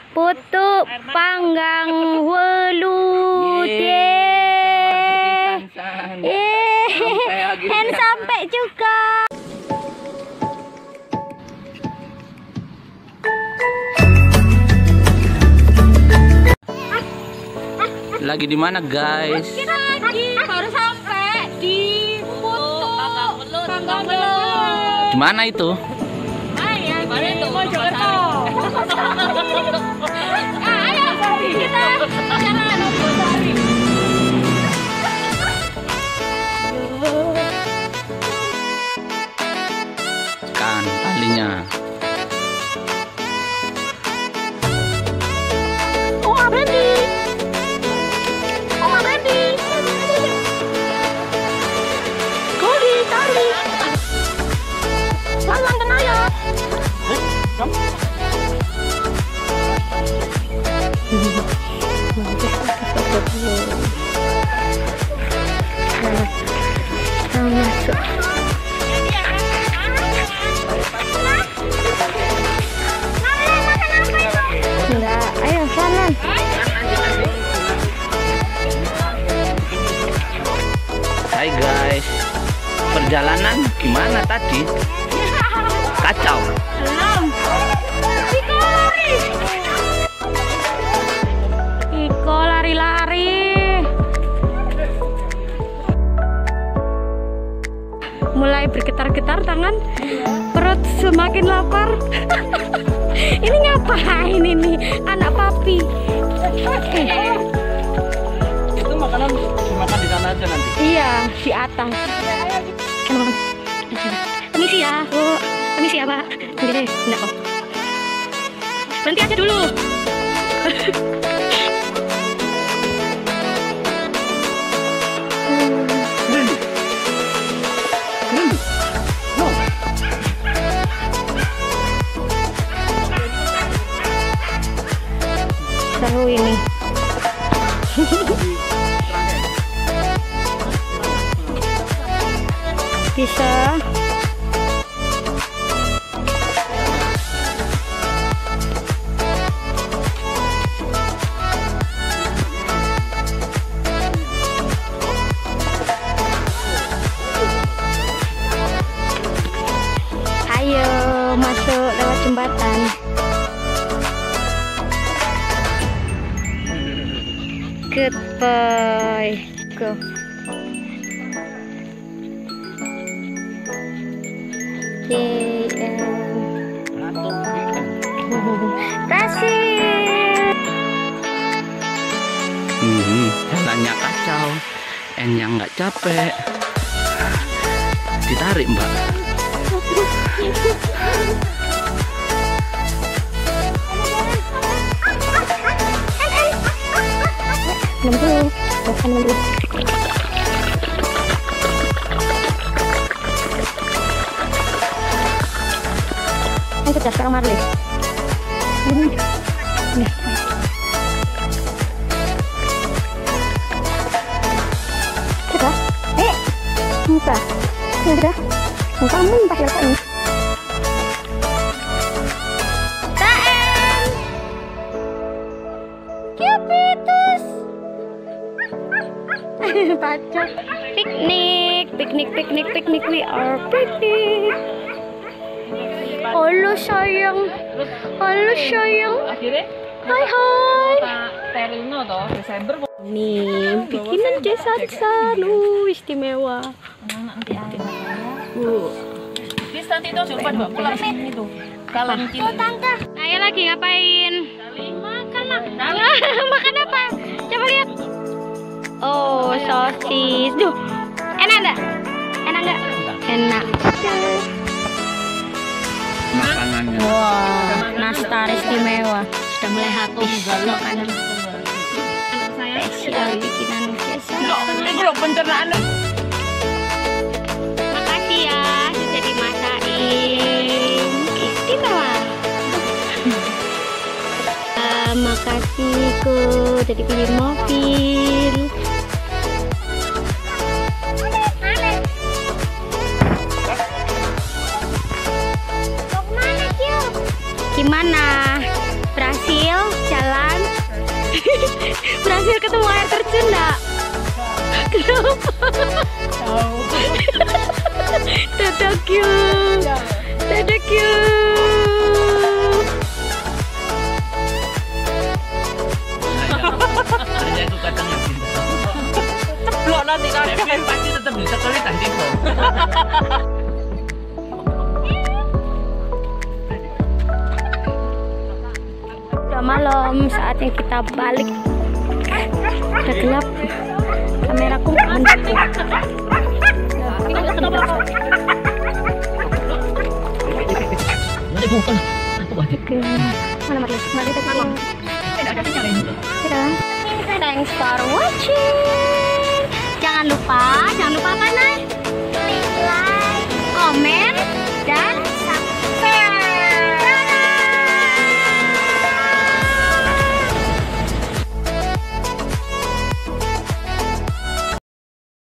Putu panggang welut. Hand sampai juga. Lagi di mana, guys? Kita lagi baru sampai di Putu panggang welut. Di mana itu? Mana itu? Mojokerto. Ayo kita jalan. Kan talinya. Oma Bendi. Oma Bendi. Kodi tali. Jalan tenaya. Masuk. Enggak, ayo jalan. Hai guys, perjalanan gimana tadi? Kacau. Belum. Iko lari-lari. Mulai bergetar-getar tangan, perut semakin lapar. Ini ngapain ini anak papi? Itu makanan dimakan di sana aja nanti. Iya, di atas. Permisi ya, Bu. Permisi ya, Pak. Enggak, enggak kok. Berhenti aja dulu. Seru ini. Bisa. Ayo masuk lewat jembatan. Goodbye. Go. Kasih. Jalannya kacau, N-nya nggak capek. Ditarik, Mbak. Ayo kita sekarang Marley. Sudah? Muka. Sudah? Kamu pakai apa ini? Cupitus. Pacok. Piknik. We are picnic. Halo sayang. Akhirnya Hai. sterilno toh Desember Nih, bikinan desa istimewa. nanti nanti itu coba dua pulang nih itu kalian cilik. Tante, saya lagi ngapain? Makan makan apa? Coba lihat. Oh, sosis. Duh, enak enggak? Enak. Makanannya. Wah, nastar istimewa. Sudah mulai habis makanan. Spesial bikinan desa. Itu loh pencernaan. Makasih ya sudah dimasakin. Istimewa. Makasih udah dipilih mobil. Gimana? Berhasil? Berhasil ketemu air terjun enggak? Kenapa? Dadah cute. Dadah cute. Hanya itu katanya cinta. Ceplok nanti kan. Kevin pasti tetap bisa kelit nanti kok. Udah malam, saatnya kita balik. Udah gelap. Kameraku mendukung. Oke. Mana Marli? Marli tadi malam. Thanks for watching. Jangan lupa apa Nay? Klik like, komen, dan